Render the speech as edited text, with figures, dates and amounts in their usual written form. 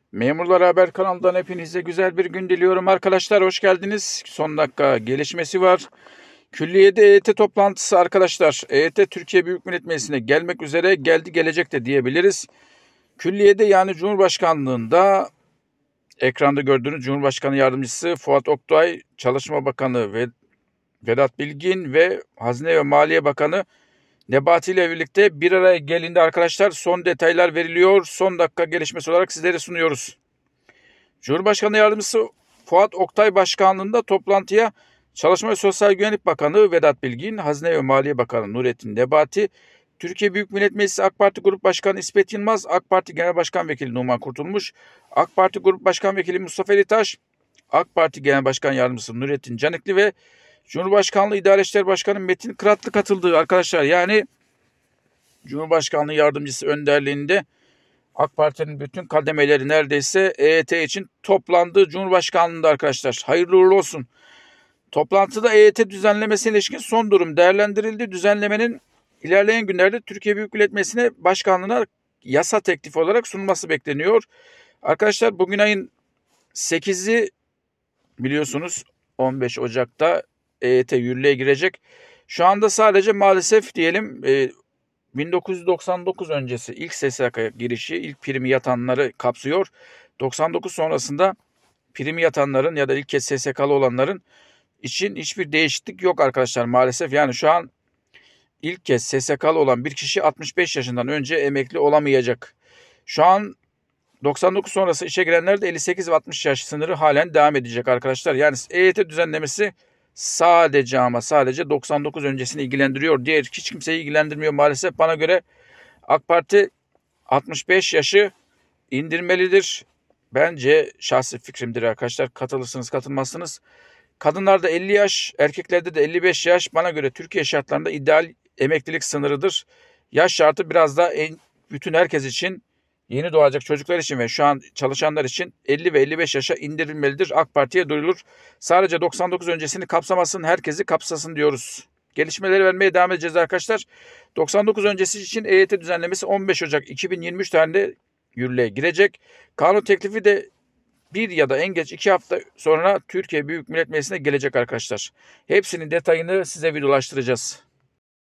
Memurlar Haber kanalından hepinize güzel bir gün diliyorum arkadaşlar. Hoş geldiniz. Son dakika gelişmesi var. Külliyede EYT toplantısı arkadaşlar. EYT Türkiye Büyük Millet Meclisi'ne gelmek üzere geldi gelecek de diyebiliriz. Külliyede yani Cumhurbaşkanlığında ekranda gördüğünüz Cumhurbaşkanı Yardımcısı Fuat Oktay, Çalışma Bakanı Vedat Bilgin ve Hazine ve Maliye Bakanı Nebati ile birlikte bir araya gelindi arkadaşlar. Son detaylar veriliyor. Son dakika gelişmesi olarak sizlere sunuyoruz. Cumhurbaşkanı Yardımcısı Fuat Oktay başkanlığında toplantıya Çalışma ve Sosyal Güvenlik Bakanı Vedat Bilgin, Hazine ve Maliye Bakanı Nurettin Nebati, Türkiye Büyük Millet Meclisi AK Parti Grup Başkanı İsmet Yılmaz, AK Parti Genel Başkan Vekili Numan Kurtulmuş, AK Parti Grup Başkan Vekili Mustafa Elitaş, AK Parti Genel Başkan Yardımcısı Nurettin Canikli ve Cumhurbaşkanlığı İdare İşleri Başkanı Metin Kıratlı katıldı arkadaşlar. Yani Cumhurbaşkanlığı Yardımcısı önderliğinde AK Parti'nin bütün kademeleri neredeyse EYT için toplandı Cumhurbaşkanlığında arkadaşlar. Hayırlı uğurlu olsun. Toplantıda EYT düzenlemesine ilişkin son durum değerlendirildi. Düzenlemenin ilerleyen günlerde Türkiye Büyük Millet Meclisi'ne başkanlığına yasa teklifi olarak sunulması bekleniyor. Arkadaşlar bugün ayın 8'i biliyorsunuz 15 Ocak'ta EYT yürürlüğe girecek. Şu anda sadece maalesef diyelim 1999 öncesi ilk SSK girişi, ilk primi yatanları kapsıyor. 99 sonrasında primi yatanların ya da ilk kez SSK'lı olanların için hiçbir değişiklik yok arkadaşlar maalesef. Yani şu an ilk kez SSK'lı olan bir kişi 65 yaşından önce emekli olamayacak. Şu an 99 sonrası işe girenler de 58 ve 60 yaş sınırı halen devam edecek arkadaşlar. Yani EYT düzenlemesi sadece ama sadece 99 öncesini ilgilendiriyor. Diğer hiç kimseyi ilgilendirmiyor maalesef. Bana göre AK Parti 65 yaşı indirmelidir. Bence şahsi fikrimdir arkadaşlar. Katılırsınız katılmazsınız. Kadınlarda 50 yaş, erkeklerde de 55 yaş bana göre Türkiye şartlarında ideal emeklilik sınırıdır. Yaş şartı biraz da bütün herkes için, yeni doğacak çocuklar için ve şu an çalışanlar için 50 ve 55 yaşa indirilmelidir. AK Parti'ye duyurulur. Sadece 99 öncesini kapsamasın, herkesi kapsasın diyoruz. Gelişmeleri vermeye devam edeceğiz arkadaşlar. 99 öncesi için EYT düzenlemesi 15 Ocak 2023 tarihinde yürürlüğe girecek. Kanun teklifi de bir ya da en geç 2 hafta sonra Türkiye Büyük Millet Meclisi'ne gelecek arkadaşlar. Hepsinin detayını size videolaştıracağız.